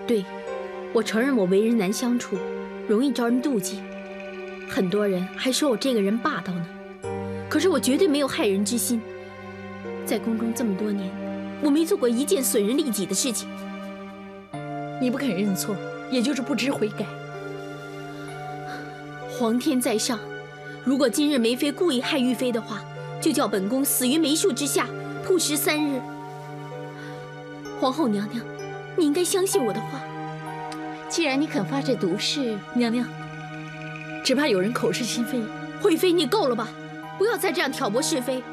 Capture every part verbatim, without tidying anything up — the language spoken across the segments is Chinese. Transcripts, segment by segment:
对，我承认我为人难相处，容易招人妒忌，很多人还说我这个人霸道呢。可是我绝对没有害人之心，在宫中这么多年，我没做过一件损人利己的事情。 你不肯认错，也就是不知悔改。 皇天在上，如果今日梅妃故意害玉妃的话，就叫本宫死于梅树之下，曝尸三日。皇后娘娘，你应该相信我的话。 既然你肯发这毒誓， 娘娘，只怕有人口是心非。 惠妃，你够了吧？不要再这样挑拨是非。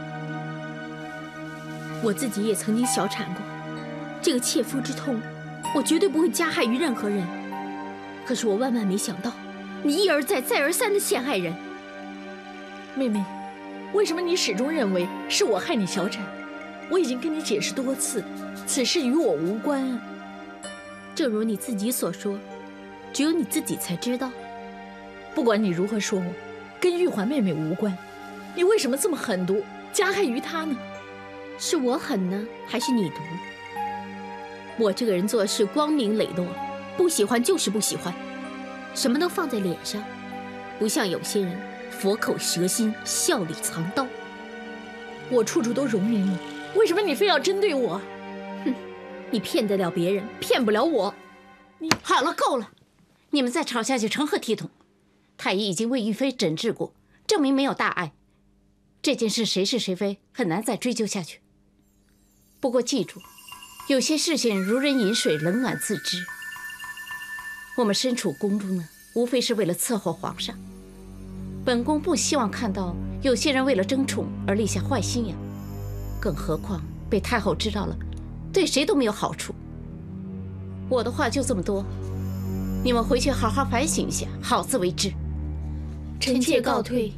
我自己也曾经小产过，这个切肤之痛，我绝对不会加害于任何人。可是我万万没想到，你一而再、再而三的陷害人。 妹妹，为什么你始终认为是我害你小产？我已经跟你解释多次，此事与我无关啊。 正如你自己所说，只有你自己才知道。 不管你如何说我，跟玉环妹妹无关。你为什么这么狠毒，加害于她呢？ 是我狠呢，还是你毒？我这个人做事光明磊落，不喜欢就是不喜欢，什么都放在脸上，不像有些人佛口蛇心，笑里藏刀。 我处处都容忍你，为什么你非要针对我？ 哼，你骗得了别人，骗不了我。 你好了，够了，你们再吵下去成何体统？太医已经为玉妃诊治过，证明没有大碍。这件事谁是谁非，很难再追究下去。不过记住，有些事情如人饮水，冷暖自知。我们身处宫中呢，无非是为了伺候皇上。本宫不希望看到有些人为了争宠而立下坏心眼，更何况被太后知道了，对谁都没有好处。我的话就这么多，你们回去好好反省一下，好自为之。 臣妾告退。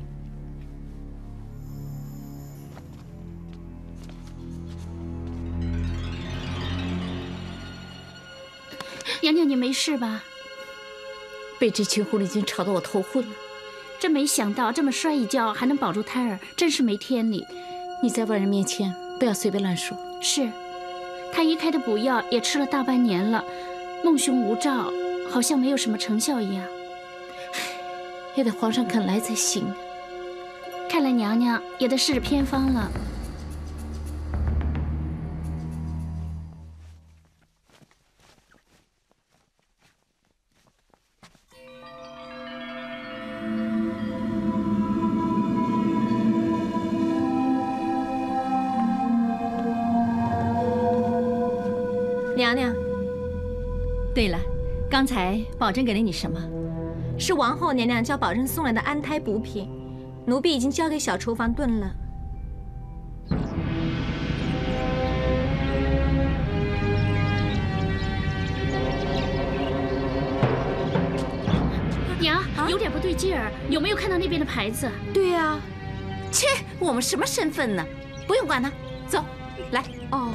娘娘，你没事吧？ 被这群狐狸精吵得我头昏了。 真没想到这么摔一跤还能保住胎儿，真是没天理。 你在外人面前不要随便乱说。 是，太医开的补药也吃了大半年了，梦熊无兆，好像没有什么成效一样。 也得皇上肯来才行。 看来娘娘也得试着偏方了。 娘娘，对了，刚才宝珍给了你什么？是王后娘娘叫宝珍送来的安胎补品，奴婢已经交给小厨房炖了。 娘，啊、有点不对劲儿，有没有看到那边的牌子？ 对呀、啊，切，我们什么身份呢？不用管他，走，来。 哦。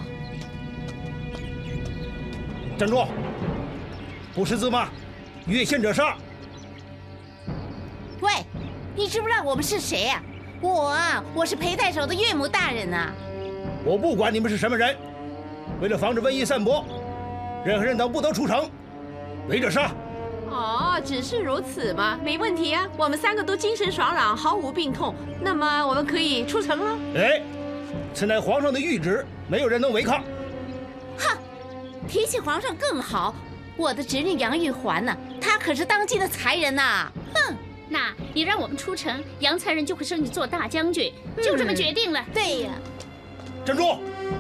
站住！不识字吗？越线者杀！ 喂，你知不知道我们是谁呀、啊？我啊，我是裴太守的岳母大人呐、啊。 我不管你们是什么人，为了防止瘟疫散播，任何人都不得出城，违者杀。 哦，只是如此吗？没问题啊，我们三个都精神爽朗，毫无病痛，那么我们可以出城了。 哎，此乃皇上的谕旨，没有人能违抗。 哼！提起皇上更好，我的侄女杨玉环呢，她可是当今的才人呐！哼， 那你让我们出城，杨才人就会升你做大将军，就这么决定了。 嗯、对呀。 站住！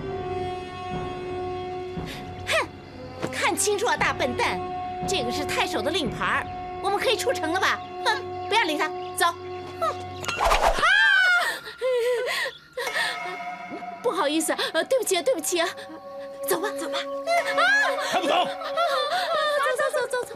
哼，看清楚啊，大笨蛋！这个是太守的令牌，我们可以出城了吧？哼，不要理他，走。哼。啊！不好意思，呃，对不起啊，对不起啊。走吧，走吧。啊！ 还不走？ 走走走走走。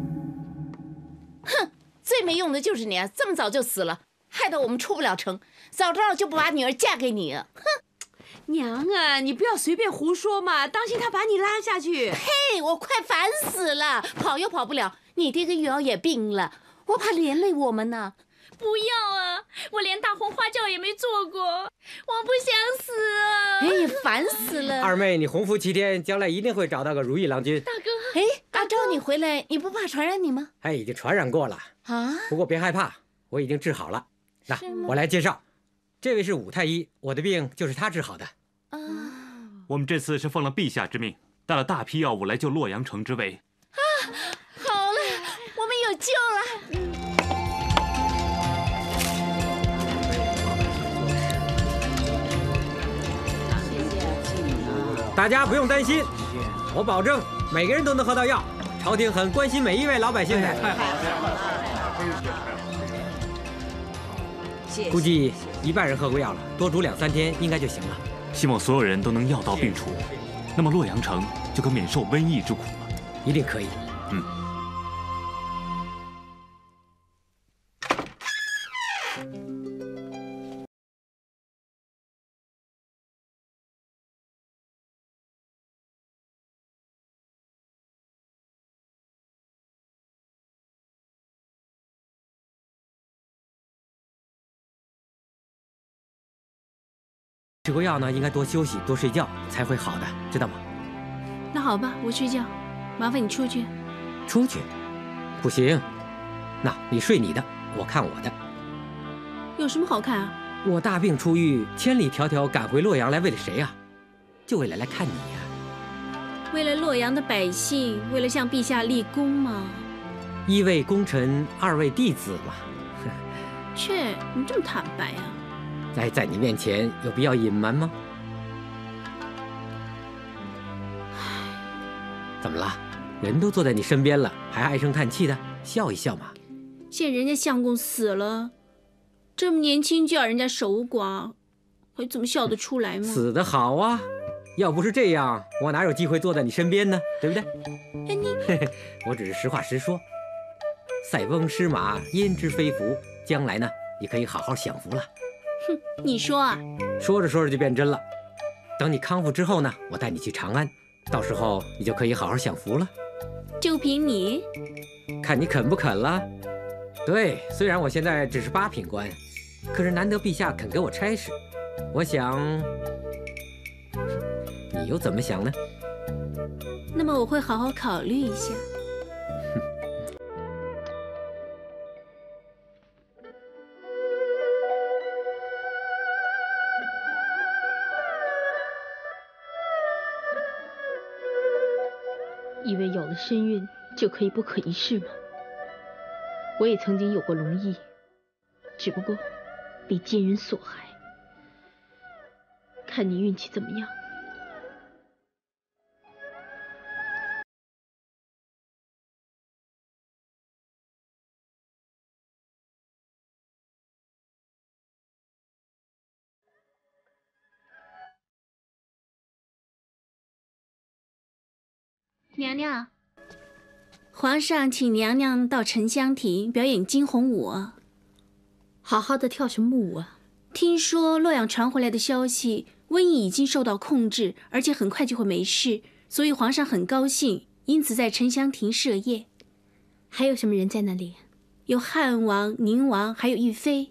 哼，最没用的就是你啊！这么早就死了，害得我们出不了城。早知道就不把女儿嫁给你啊！哼， 娘啊，你不要随便胡说嘛，当心他把你拉下去。 嘿，我快烦死了，跑又跑不了。你爹跟玉瑶也病了，我怕连累我们呢。 不要啊！我连大红花轿也没坐过，我不想死啊！ 哎呀，烦死了！ 二妹，你洪福齐天，将来一定会找到个如意郎君。 大哥， 哎，阿昭，你回来，你不怕传染你吗？ 哎，已经传染过了啊！ 不过别害怕，我已经治好了。那我来介绍，这位是武太医，我的病就是他治好的。 啊， 我们这次是奉了陛下之命，带了大批药物来救洛阳城之危。 啊，好了，我们有救了。 大家不用担心，我保证每个人都能喝到药。朝廷很关心每一位老百姓的。太好了，估计一半人喝过药了，多煮两三天应该就行了。 希望所有人都能药到病除，那么洛阳城就可免受瘟疫之苦了。 一定可以。 嗯。 吃过药呢，应该多休息、多睡觉才会好的，知道吗？ 那好吧，我睡觉，麻烦你出去。 出去？不行。那你睡你的，我看我的。 有什么好看啊？ 我大病初愈，千里迢迢赶回洛阳来，为了谁呀？就为了来看你呀。 为了洛阳的百姓，为了向陛下立功嘛。 一位功臣，二位弟子嘛。 切，你这么坦白啊？ 在在你面前有必要隐瞒吗？怎么了？人都坐在你身边了，还唉声叹气的，笑一笑嘛。 现在人家相公死了，这么年轻就要人家守寡，还怎么笑得出来吗？ 死得好啊！要不是这样，我哪有机会坐在你身边呢？对不对？ 哎你， 我只是实话实说。塞翁失马，焉知非福？将来呢，你可以好好享福了。 哼，你说啊？ 说着说着就变真了。等你康复之后呢，我带你去长安，到时候你就可以好好享福了。 就凭你？ 看你肯不肯了。对，虽然我现在只是八品官，可是难得陛下肯给我差事，我想，你又怎么想呢？ 那么我会好好考虑一下。 以为有了身孕就可以不可一世吗？我也曾经有过龙裔，只不过被奸人所害。看你运气怎么样？ 娘娘， 皇上请娘娘到沉香亭表演惊鸿舞。 好好的跳什么舞啊？ 听说洛阳传回来的消息，瘟疫已经受到控制，而且很快就会没事，所以皇上很高兴，因此在沉香亭设宴。 还有什么人在那里？ 有汉王、宁王，还有玉妃。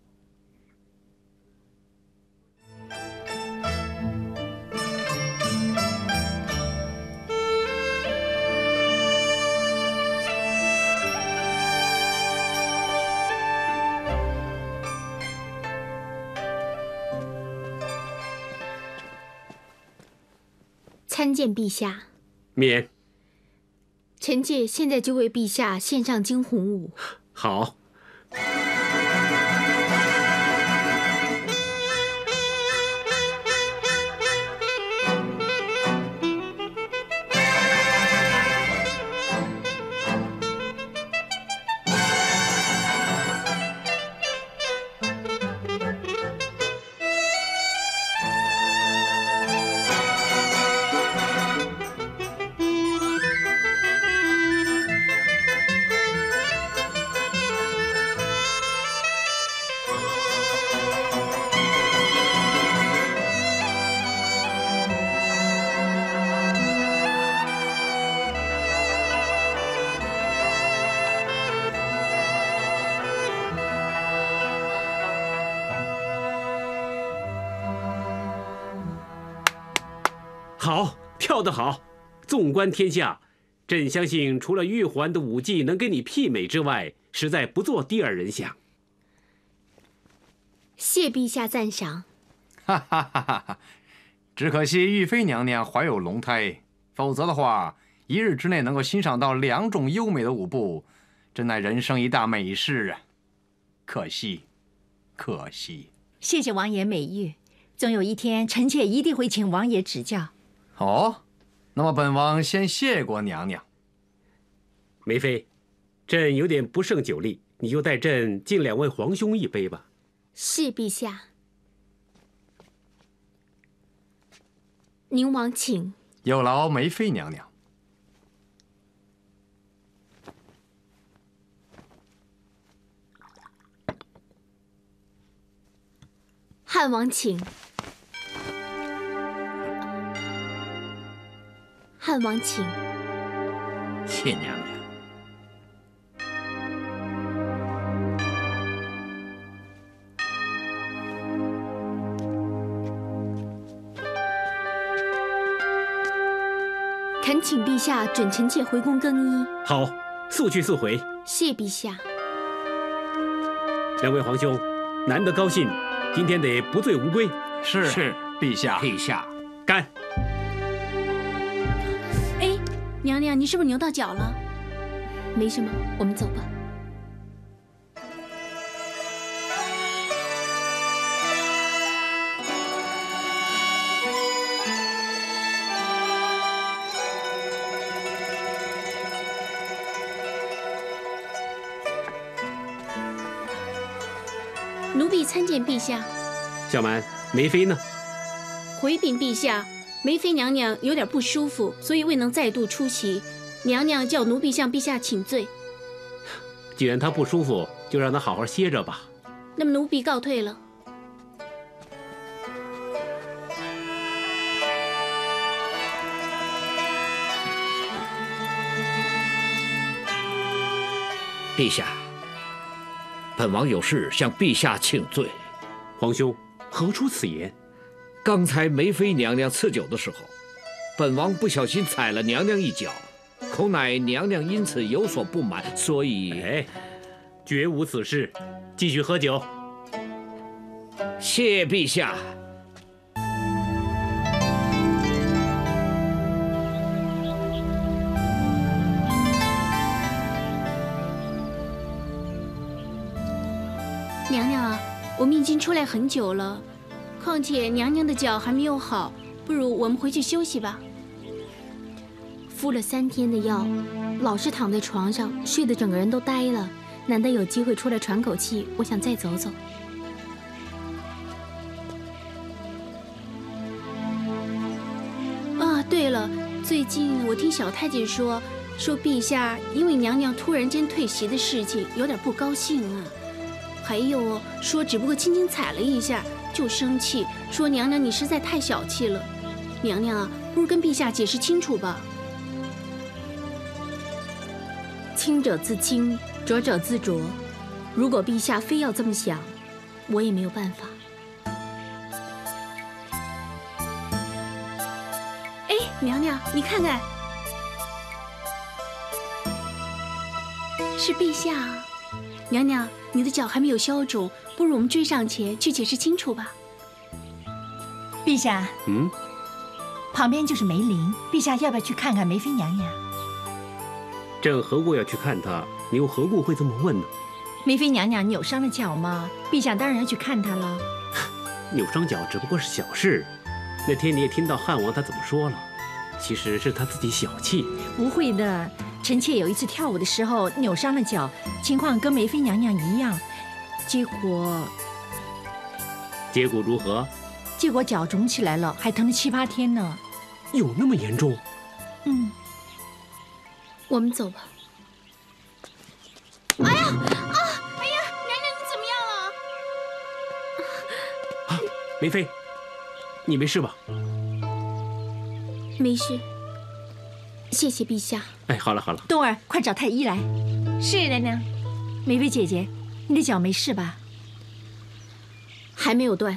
参见陛下。 免。 臣妾现在就为陛下献上惊鸿舞。 好。好，跳得好！纵观天下， 朕相信，除了玉环的武技能跟你媲美之外，实在不做第二人想。 谢陛下赞赏。 哈哈哈哈哈！只可惜玉妃娘娘怀有龙胎，否则的话，一日之内能够欣赏到两种优美的舞步，真乃人生一大美事啊！可惜，可惜。 谢谢王爷美誉，总有一天，臣妾一定会请王爷指教。 哦，那么本王先谢过娘娘。 梅妃，朕有点不胜酒力，你就代朕敬两位皇兄一杯吧。 是陛下。宁王请。 有劳梅妃娘娘。 汉王请。汉王请。 谢娘娘。 恳请陛下准臣妾回宫更衣。 好，速去速回。 谢陛下。 两位皇兄，难得高兴，今天得不醉无归。 是是，陛下。 陛下， 干！ 哎，娘娘，你是不是扭到脚了？没什么，我们走吧。奴婢参见陛下。 小蛮，梅妃呢？ 回禀陛下，梅妃娘娘有点不舒服，所以未能再度出席。娘娘叫奴婢向陛下请罪。 既然她不舒服，就让她好好歇着吧。 那么奴婢告退了。 陛下，本王有事向陛下请罪。 皇兄，何出此言？ 刚才梅妃娘娘赐酒的时候，本王不小心踩了娘娘一脚，恐乃娘娘因此有所不满，所以…… 哎，绝无此事，继续喝酒。 谢陛下。 娘娘啊，我们已经出来很久了，况且娘娘的脚还没有好，不如我们回去休息吧。敷了三天的药，老是躺在床上，睡得整个人都呆了。难得有机会出来喘口气，我想再走走。啊，对了，最近我听小太监说，说陛下因为娘娘突然间退席的事情有点不高兴啊。还有说只不过轻轻踩了一下就生气，说娘娘你实在太小气了。娘娘啊，不如跟陛下解释清楚吧。清者自清，浊者自浊。如果陛下非要这么想，我也没有办法。哎，娘娘，你看看，是陛下啊。娘娘，你的脚还没有消肿，不如我们追上前去解释清楚吧。 陛下， 嗯， 旁边就是梅林，陛下要不要去看看梅妃娘娘？ 朕何故要去看她？你又何故会这么问呢？ 梅妃娘娘扭伤了脚吗？陛下当然要去看她了。 扭伤脚只不过是小事，那天你也听到汉王他怎么说了，其实是他自己小气。 不会的。臣妾有一次跳舞的时候扭伤了脚，情况跟梅妃娘娘一样，结果…… 结果如何？ 结果脚肿起来了，还疼了七八天呢。 有那么严重？ 嗯。 我们走吧。哎呀啊！哎呀，娘娘你怎么样了？ 啊，梅妃，你没事吧？ 没事。谢谢陛下。 哎，好了好了， 冬儿，快找太医来。 是娘娘。 梅妃姐姐，你的脚没事吧？ 还没有断。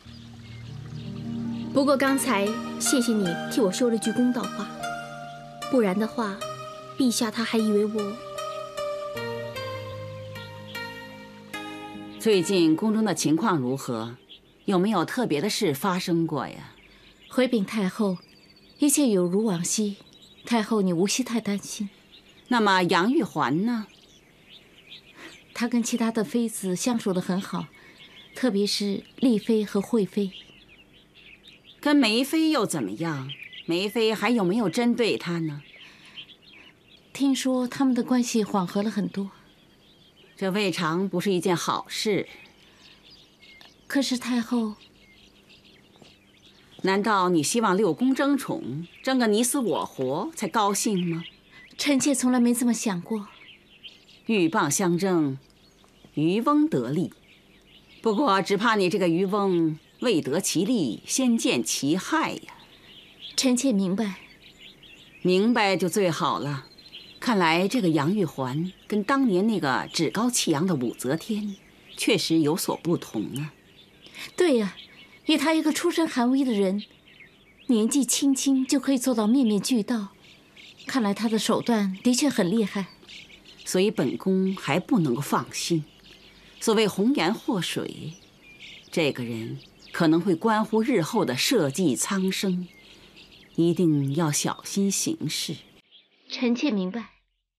不过刚才谢谢你替我说了句公道话。 不然的话，陛下他还以为我…… 最近宫中的情况如何？有没有特别的事发生过呀？ 回禀太后，一切有如往昔。太后，你无需太担心。 那么杨玉环呢？ 她跟其他的妃子相处得很好，特别是丽妃和惠妃。 跟梅妃又怎么样？梅妃还有没有针对她呢？ 听说他们的关系缓和了很多， 这未尝不是一件好事。 可是太后， 难道你希望六宫争宠，争个你死我活才高兴吗？ 臣妾从来没这么想过。 鹬蚌相争，渔翁得利。不过只怕你这个渔翁未得其利，先见其害呀。 臣妾明白， 明白就最好了。看来这个杨玉环跟当年那个趾高气扬的武则天，确实有所不同啊。 对呀，以他一个出身寒微的人，年纪轻轻就可以做到面面俱到，看来他的手段的确很厉害。 所以本宫还不能够放心。所谓红颜祸水，这个人可能会关乎日后的社稷苍生，一定要小心行事。 臣妾明白。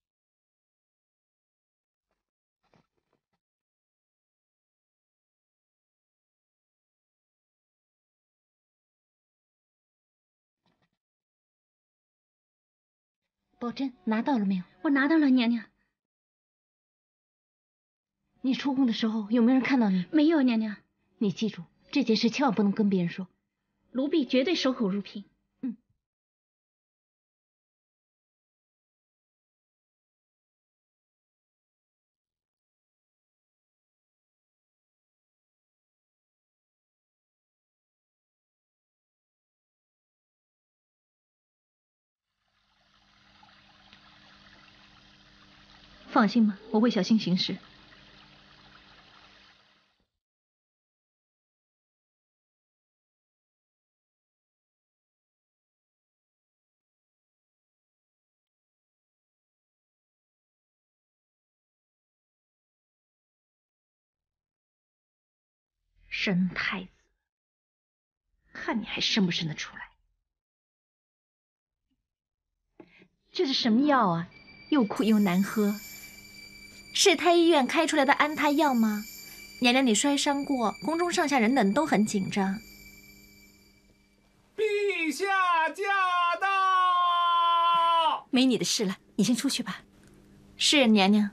宝珍拿到了没有？ 我拿到了，娘娘。 你出宫的时候有没有人看到你？ 没有，娘娘。 你记住，这件事千万不能跟别人说。 奴婢绝对守口如瓶。 嗯。 放心吧，我会小心行事。 生太子，看你还生不生得出来？这是什么药啊？又苦又难喝。是太医院开出来的安胎药吗？娘娘，你摔伤过，宫中上下人等都很紧张。 陛下驾到！ 没你的事了，你先出去吧。是娘娘。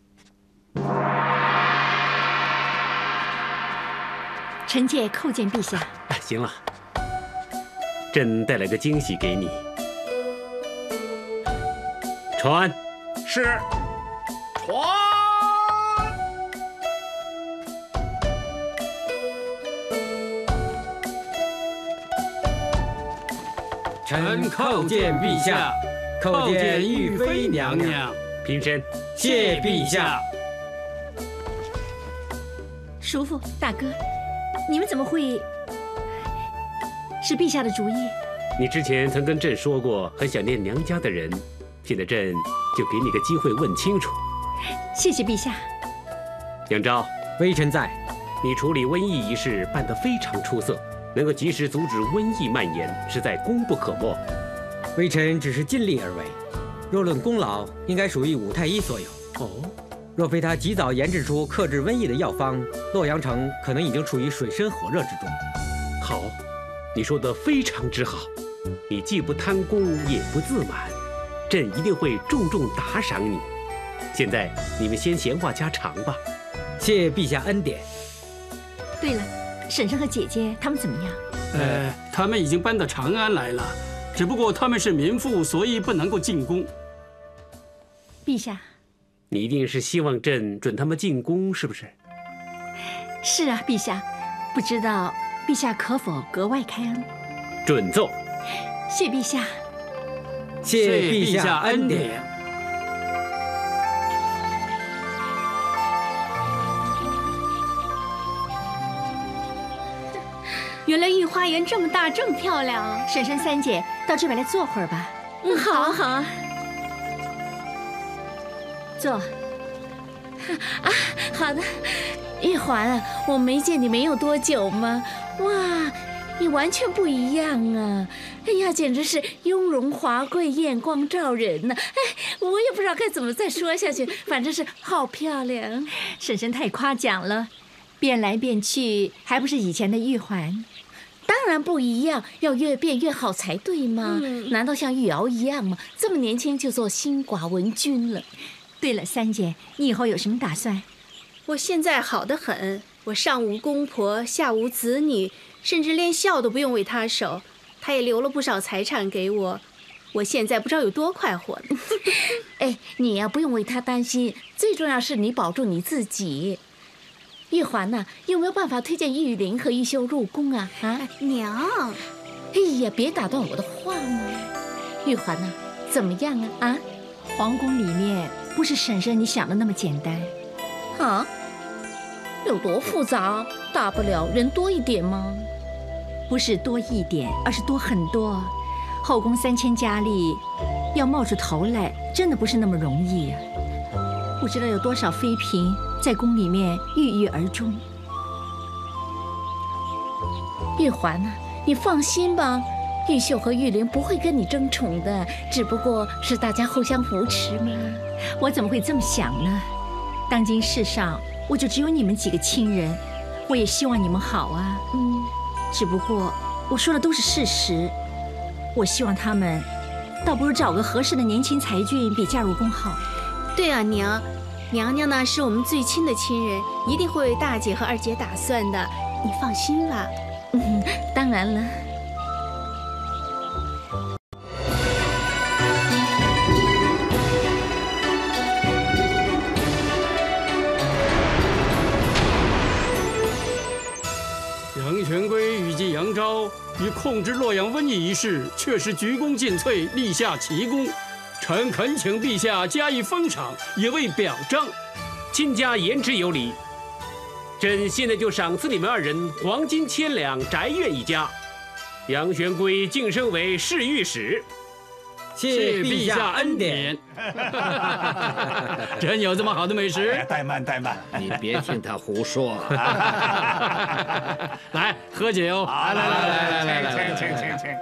臣妾叩见陛下。 哎，行了，朕带来个惊喜给你。传。 是。传。 臣叩见陛下，叩见玉妃娘娘。 平身。 谢陛下。 叔父、大哥，你们怎么会？是陛下的主意。 你之前曾跟朕说过很想念娘家的人，现在朕就给你个机会问清楚。 谢谢陛下。 杨昭， 微臣在。 你处理瘟疫一事办得非常出色，能够及时阻止瘟疫蔓延，实在功不可没。 微臣只是尽力而为，若论功劳，应该属于武太医所有。 哦， 若非他及早研制出克制瘟疫的药方，洛阳城可能已经处于水深火热之中。 好，你说得非常之好。你既不贪功，也不自满，朕一定会重重打赏你。现在你们先闲话家常吧。 谢陛下恩典。 对了，婶婶和姐姐他们怎么样？ 呃，他们已经搬到长安来了，只不过他们是民妇，所以不能够进宫。 陛下， 你一定是希望朕准他们进宫，是不是？ 是啊，陛下。不知道陛下可否格外开恩？ 准奏。 谢陛下。 谢陛下恩典。 原来御花园这么大，这么漂亮啊！ 婶婶、三姐，到这边来坐会儿吧。 嗯，好啊，好啊。 坐。 啊，好的。玉环啊，我没见你没有多久吗？哇，你完全不一样啊！哎呀，简直是雍容华贵、艳光照人呢！哎，我也不知道该怎么再说下去，反正是好漂亮。 婶婶太夸奖了，变来变去还不是以前的玉环？ 当然不一样，要越变越好才对嘛。嗯、难道像玉瑶一样吗？这么年轻就做新寡文君了。 对了，三姐，你以后有什么打算？ 我现在好得很，我上无公婆，下无子女，甚至连孝都不用为他守。他也留了不少财产给我，我现在不知道有多快活呢。 哎，你呀、啊、不用为他担心，最重要是你保住你自己。玉环呐、啊，有没有办法推荐玉玲和玉秀入宫啊？啊， 娘， 哎呀，别打断我的话嘛。玉环呐、啊，怎么样啊？啊， 皇宫里面不是婶婶你想的那么简单。 啊？有多复杂？大不了人多一点吗？ 不是多一点，而是多很多。后宫三千佳丽，要冒出头来，真的不是那么容易啊！不知道有多少妃嫔在宫里面郁郁而终。 玉环啊，你放心吧，玉秀和玉玲不会跟你争宠的，只不过是大家互相扶持嘛。 我怎么会这么想呢？当今世上，我就只有你们几个亲人，我也希望你们好啊。嗯。只不过我说的都是事实，我希望他们倒不如找个合适的年轻才俊比嫁入宫好。 对啊，娘，娘娘呢是我们最亲的亲人，一定会为大姐和二姐打算的，你放心吧。 嗯，当然了。 杨玄规预计杨昭与控制洛阳瘟疫一事，确实鞠躬尽瘁，立下奇功。臣恳请陛下加以封赏，也为表彰。 亲家言之有理，朕现在就赏赐你们二人黄金千两，宅院一家。杨玄规晋升为侍御史。 谢陛下恩典。真有这么好的美食？ 哎、怠慢怠慢， 你别听他胡说。 来喝酒。 好，来来来来来，请请请请。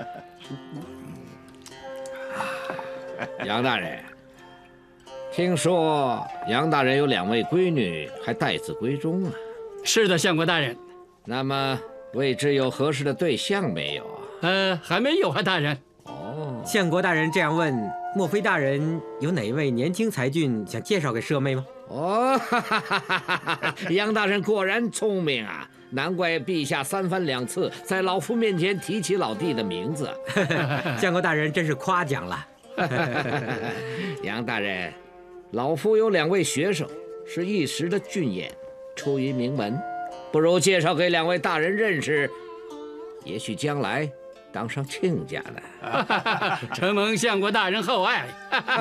杨大人，听说杨大人有两位闺女，还待字闺中啊？ 是的，相国大人。 那么未知有合适的对象没有啊？ 呃，还没有啊，大人。 哦，相国大人这样问，莫非大人有哪位年轻才俊想介绍给舍妹吗？ 哦，哈哈哈哈哈！杨大人果然聪明啊，难怪陛下三番两次在老夫面前提起老弟的名字。 相国大人真是夸奖了。 杨大人，老夫有两位学生，是一时的俊眼，出于名门，不如介绍给两位大人认识，也许将来当上亲家呢。 承蒙相国大人厚爱。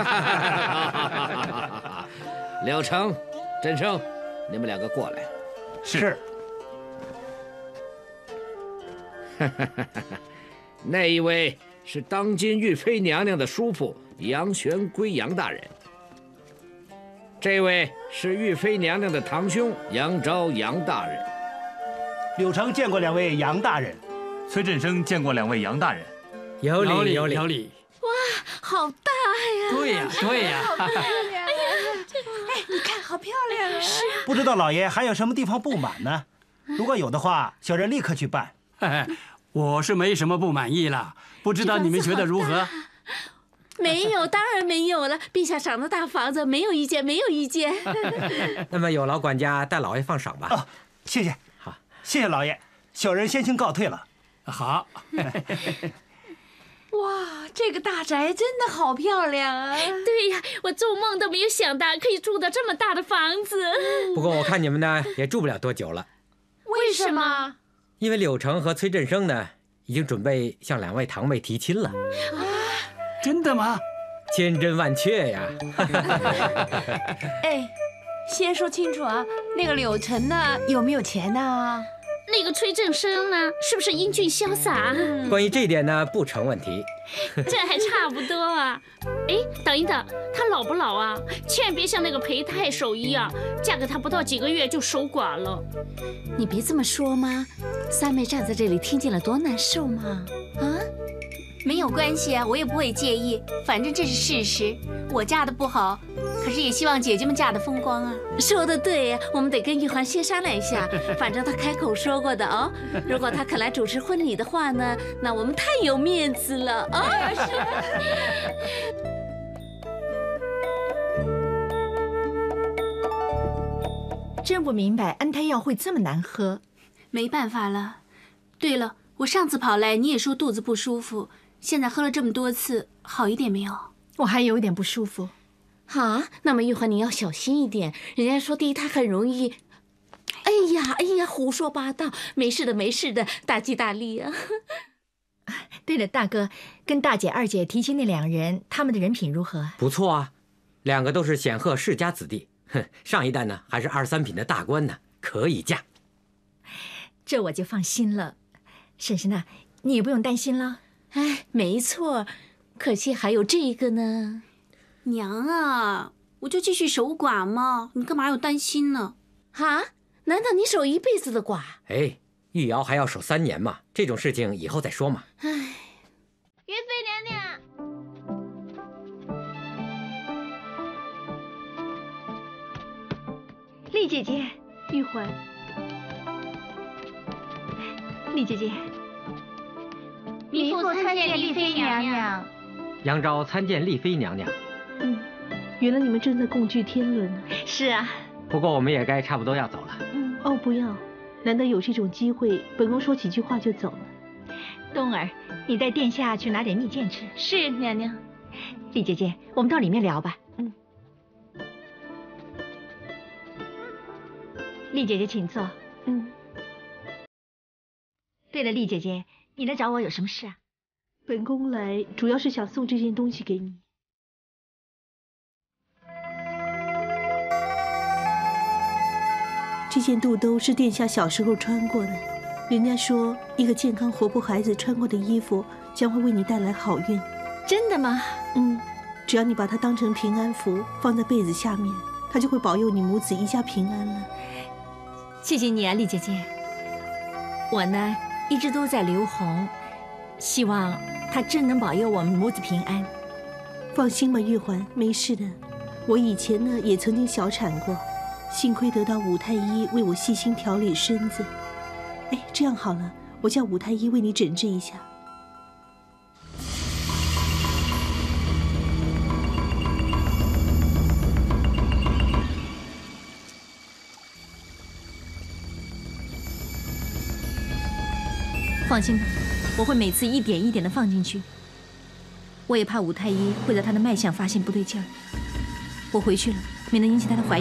柳成、振声，你们两个过来。 是。 那一位是当今玉妃娘娘的叔父杨玄规杨大人，这位是玉妃娘娘的堂兄杨昭杨大人。 柳成见过两位杨大人， 崔振声见过两位杨大人。 有理有理有理。 哇，好大呀！ 对呀对呀。 好漂亮！哎呀，哎，你看好漂亮啊！ 是啊。 不知道老爷还有什么地方不满呢？如果有的话，小人立刻去办。 我是没什么不满意了，不知道你们觉得如何？ 没有，当然没有了。陛下赏的大房子，没有意见，没有意见。 那么有劳管家带老爷放赏吧。 哦，谢谢。好，谢谢老爷，小人先行告退了。 好。 哇，这个大宅真的好漂亮啊！ 对呀，我做梦都没有想到可以住到这么大的房子。 不过我看你们呢也住不了多久了。 为什么？ 因为柳成和崔振声呢，已经准备向两位堂妹提亲了。 啊，真的吗？ 千真万确呀！ 哎，先说清楚啊，那个柳成呢，有没有钱呢？ 那个崔正生呢，是不是英俊潇洒？ 关于这一点呢，不成问题。 这还差不多啊。哎，等一等，他老不老啊？千万别像那个裴太守一样，嫁给他不到几个月就守寡了。 你别这么说嘛，三妹站在这里听见了多难受嘛！啊， 没有关系啊，我也不会介意，反正这是事实。我嫁的不好，可是也希望姐姐们嫁的风光啊。 说的对，我们得跟玉环先商量一下。反正他开口说过的哦，如果他肯来主持婚礼的话呢，那我们太有面子了啊！ 真不明白安胎药会这么难喝。 没办法了。对了，我上次跑来你也说肚子不舒服，现在喝了这么多次，好一点没有？ 我还有一点不舒服。 啊，那么玉环你要小心一点，人家说第一胎很容易。哎呀哎呀，胡说八道，没事的没事的，大吉大利啊！ 对了，大哥，跟大姐、二姐提亲那两人，他们的人品如何？ 不错啊，两个都是显赫世家子弟。哼，上一代呢还是二三品的大官呢，可以嫁。 这我就放心了。婶婶呐，你也不用担心了。 哎，没错，可惜还有这个呢。 娘啊，我就继续守寡嘛，你干嘛要担心呢？ 啊？难道你守一辈子的寡？ 哎，玉瑶还要守三年嘛，这种事情以后再说嘛。 哎， 岳飞娘娘。 丽姐姐，玉环，丽姐姐， 糜父参见丽妃娘娘。 杨昭参见丽妃娘娘。 嗯，原来你们正在共聚天伦呢。 是啊。 不过我们也该差不多要走了。 嗯，哦，不要，难得有这种机会，本宫说几句话就走了。 冬儿，你带殿下去拿点蜜饯吃。 是娘娘。 丽姐姐，我们到里面聊吧。 嗯。 丽姐姐，请坐。 嗯。 对了，丽姐姐，你来找我有什么事啊？ 本宫来主要是想送这件东西给你。这件肚兜是殿下小时候穿过的，人家说一个健康活泼孩子穿过的衣服将会为你带来好运。 真的吗？ 嗯，只要你把它当成平安符，放在被子下面，它就会保佑你母子一家平安了。 谢谢你啊，丽姐姐。我呢，一直都在留红，希望她真能保佑我们母子平安。 放心吧，玉环，没事的。我以前呢也曾经小产过，幸亏得到武太医为我细心调理身子。哎，这样好了，我叫武太医为你诊治一下。 放心吧，我会每次一点一点的放进去。我也怕武太医会在他的脉象发现不对劲儿。我回去了，免得引起他的怀疑。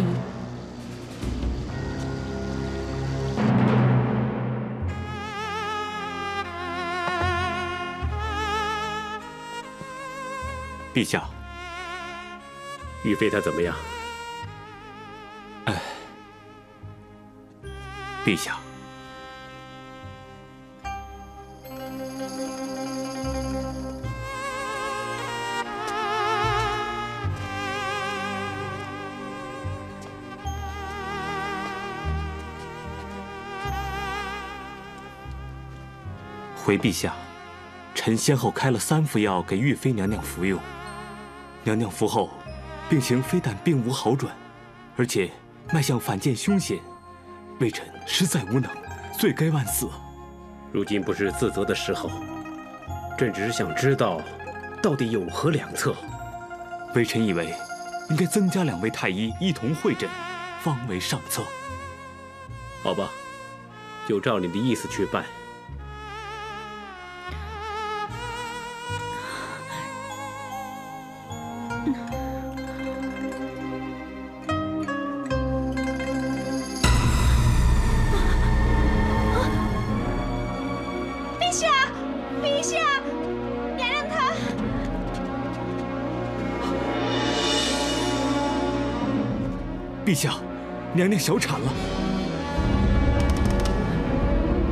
陛下， 玉妃她怎么样？ 哎，陛下。回陛下，臣先后开了三副药给玉妃娘娘服用，娘娘服后，病情非但并无好转，而且脉象反见凶险，微臣实在无能，罪该万死。 如今不是自责的时候，朕只是想知道，到底有何良策。 微臣以为，应该增加两位太医一同会诊，方为上策。 好吧，就照你的意思去办。 陛下，娘娘小产了。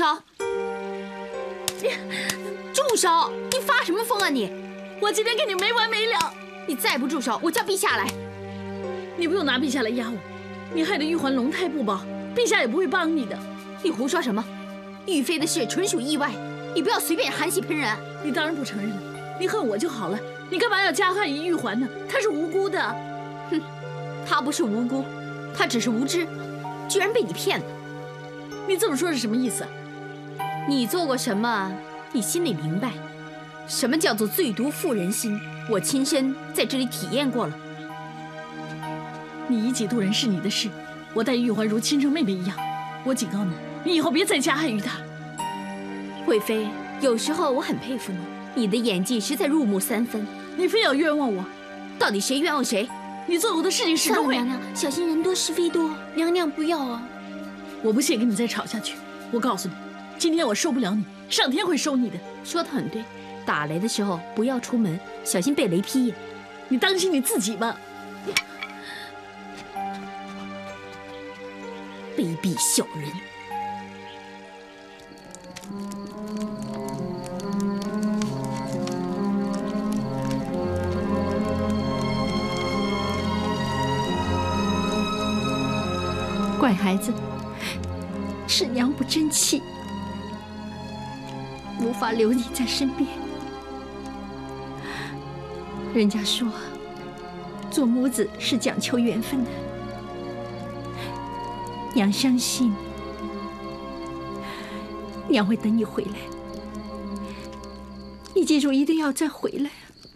手！你住手！你发什么疯啊你！ 我今天跟你没完没了！ 你再不住手，我叫陛下来。 你不用拿陛下来压我，你害得玉环龙胎不保，陛下也不会帮你的。 你胡说什么？玉妃的事纯属意外，你不要随便含血喷人。 你当然不承认了，你恨我就好了，你干嘛要加害于玉环呢？她是无辜的。 哼，她不是无辜，她只是无知，居然被你骗了。 你这么说是什么意思？ 你做过什么，你心里明白。什么叫做最毒妇人心？我亲身在这里体验过了。 你以己度人是你的事，我待玉环如亲生妹妹一样。我警告你，你以后别再加害于她。 贵妃，有时候我很佩服你，你的演技实在入木三分。 你非要冤枉我， 到底谁冤枉谁？ 你做过的事情始终会…… 娘娘，小心人多是非多。娘娘不要啊！ 我不屑跟你再吵下去。我告诉你，今天我收不了你，上天会收你的。 说得很对，打雷的时候不要出门，小心被雷劈。 你当心你自己吧。 卑鄙小人！ 乖孩子，是娘不争气，无法留你在身边。人家说，做母子是讲求缘分的。娘相信，娘会等你回来。你记住，一定要再回来。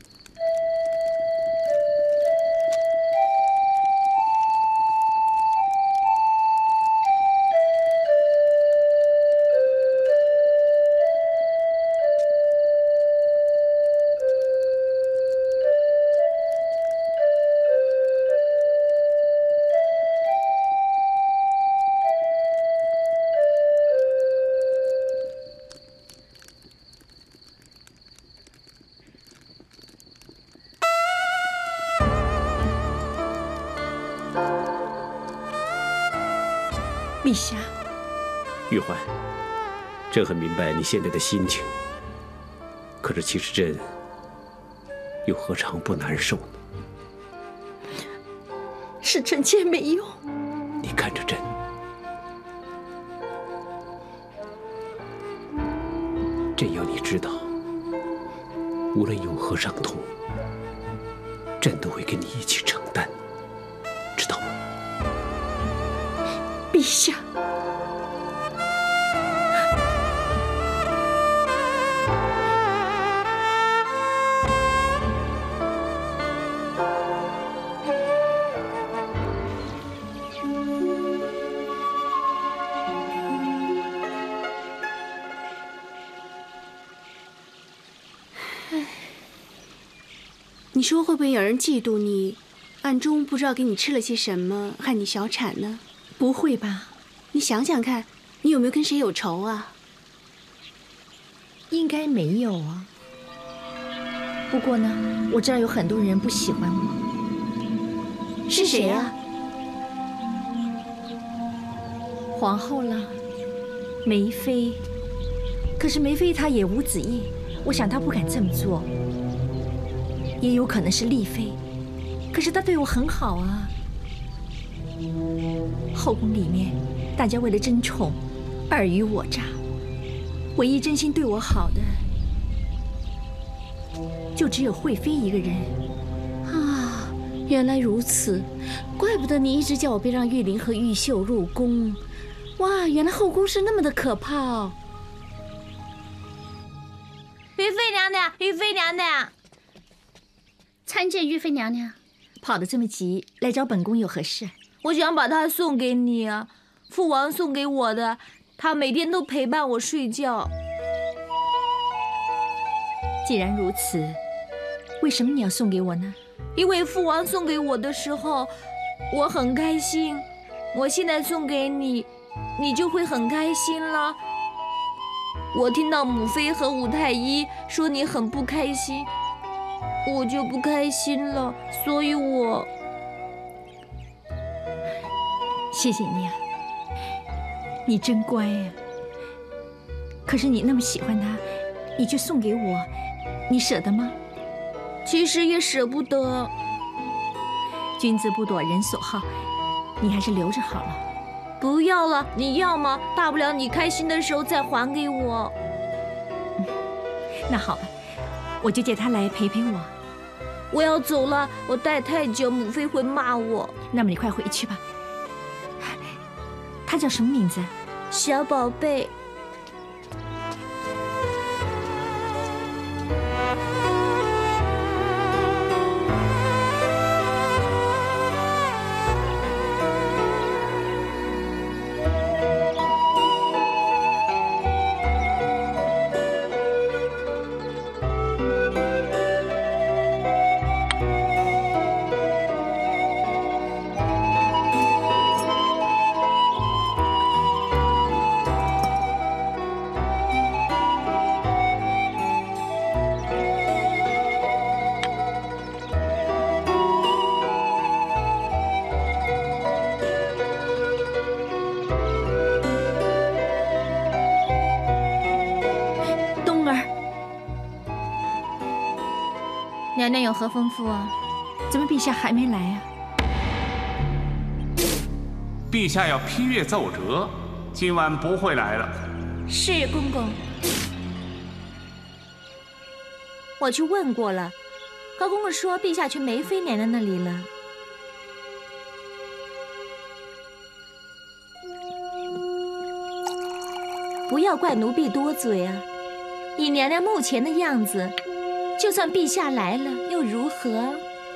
陛下， 玉环，朕很明白你现在的心情，可是其实朕又何尝不难受呢？ 是臣妾没用。 你看着朕，朕要你知道，无论有何伤痛，朕都会跟你一起承担，知道吗？ 陛下， 你说会不会有人嫉妒你，暗中不知道给你吃了些什么，害你小产呢？ 不会吧？ 你想想看，你有没有跟谁有仇啊？ 应该没有啊。不过呢，我知道有很多人不喜欢我。 是谁啊？ 皇后啦，梅妃。可是梅妃她也无子业，我想她不敢这么做。也有可能是丽妃，可是她对我很好啊。后宫里面，大家为了争宠，尔虞我诈，唯一真心对我好的，就只有惠妃一个人。 啊，原来如此，怪不得你一直叫我别让玉玲和玉秀入宫。哇，原来后宫是那么的可怕哦！ 玉妃娘娘，玉妃娘娘。 参见玉妃娘娘。 跑得这么急，来找本宫有何事？ 我想把它送给你啊，父王送给我的，他每天都陪伴我睡觉。 既然如此，为什么你要送给我呢？ 因为父王送给我的时候，我很开心。我现在送给你，你就会很开心了。我听到母妃和武太医说你很不开心，我就不开心了，所以我…… 谢谢你啊，你真乖呀。 可是你那么喜欢它，你却送给我，你舍得吗？ 其实也舍不得。 君子不躲人所好，你还是留着好了。 不要了，你要吗？大不了你开心的时候再还给我。 嗯、那好吧，我就借它来陪陪我。 我要走了，我待太久，母妃会骂我。 那么你快回去吧。它叫什么名字？ 小宝贝。娘娘有何吩咐啊？ 怎么陛下还没来啊？ 陛下要批阅奏折，今晚不会来了。 是公公。我去问过了，高公公说陛下去梅妃娘娘那里了。不要怪奴婢多嘴啊！以娘娘目前的样子，就算陛下来了又如何？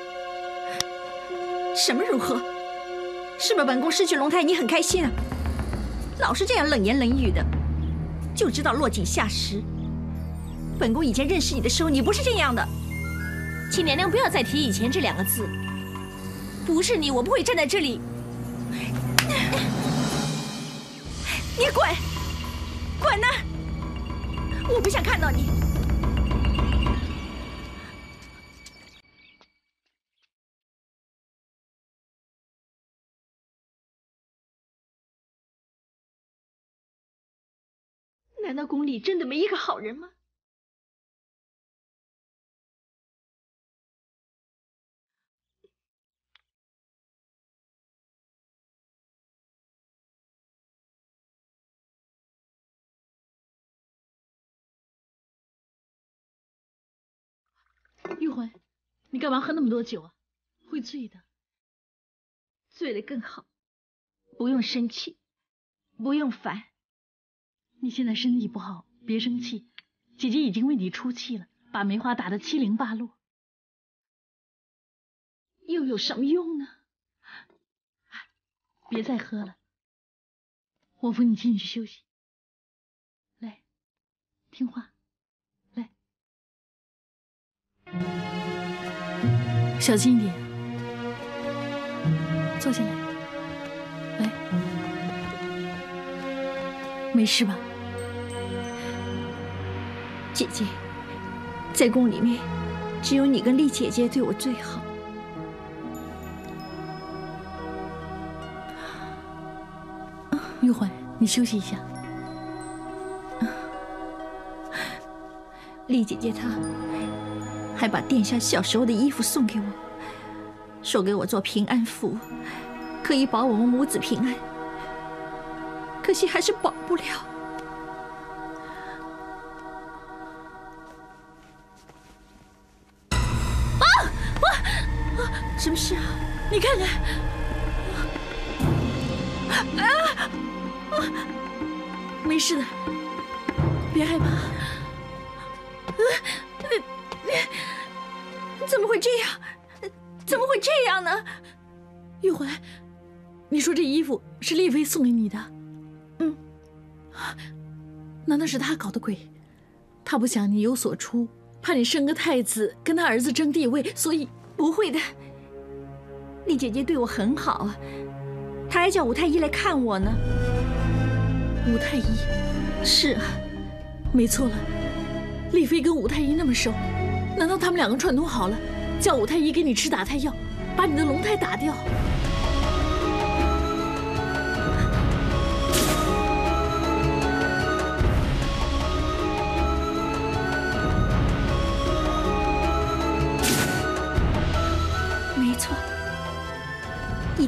什么如何？是不是本宫失去龙胎，你很开心啊？老是这样冷言冷语的，就知道落井下石。本宫以前认识你的时候，你不是这样的。 请娘娘不要再提以前这两个字。不是你，我不会站在这里。 你滚！滚呐！我不想看到你。 难道宫里真的没一个好人吗？ 玉环，你干嘛喝那么多酒啊？会醉的。 醉了更好，不用生气，不用烦。 你现在身体不好，别生气。姐姐已经为你出气了，把梅花打得七零八落。 又有什么用呢？ 别再喝了，我扶你进去休息。来，听话，来，小心一点，坐下来，来，没事吧？ 姐姐，在宫里面，只有你跟丽姐姐对我最好。 玉环，你休息一下。 丽姐姐她还把殿下小时候的衣服送给我，说给我做平安符，可以保我们母子平安。可惜还是保不了。 啊啊啊！什么事啊？你看看。啊！啊！没事的，别害怕。 你你怎么会这样？怎么会这样呢？ 玉环，你说这衣服是丽妃送给你的？ 嗯。 难道是她搞的鬼？她不想你有所出，怕你生个太子跟她儿子争地位，所以不会的。丽姐姐对我很好啊，她还叫武太医来看我呢。 武太医？是啊，没错了。丽妃跟武太医那么熟，难道他们两个串通好了，叫武太医给你吃打胎药，把你的龙胎打掉？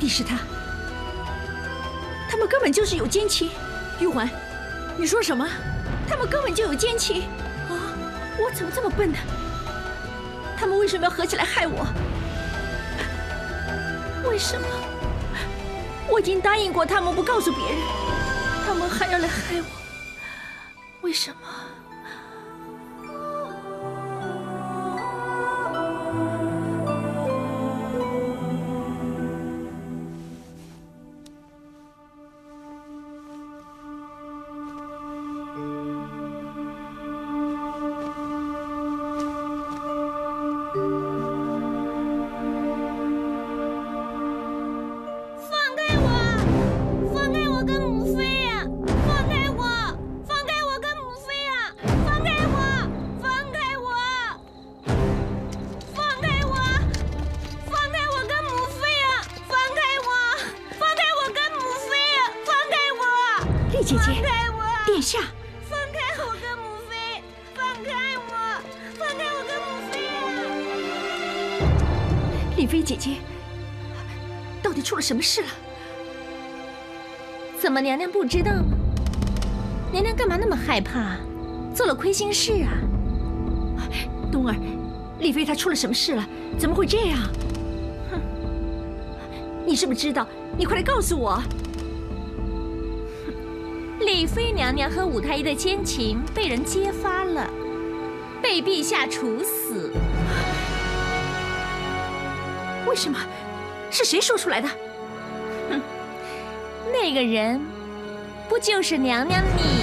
定是他。他们根本就是有奸情。玉环，你说什么？他们根本就有奸情啊！我怎么这么笨呢？他们为什么要合起来害我？为什么？我已经答应过他们不告诉别人，他们还要来害我，为什么？姐姐，殿下， 放开我跟母妃！放开我！放开我跟母妃啊！ 丽妃姐姐，到底出了什么事了？ 怎么娘娘不知道吗？娘娘干嘛那么害怕？做了亏心事啊！ 冬儿，丽妃她出了什么事了？怎么会这样？哼！你是不是知道？你快来告诉我！ 丽妃娘娘和武太医的奸情被人揭发了，被陛下处死。 为什么？是谁说出来的？ 哼，那个人不就是娘娘你？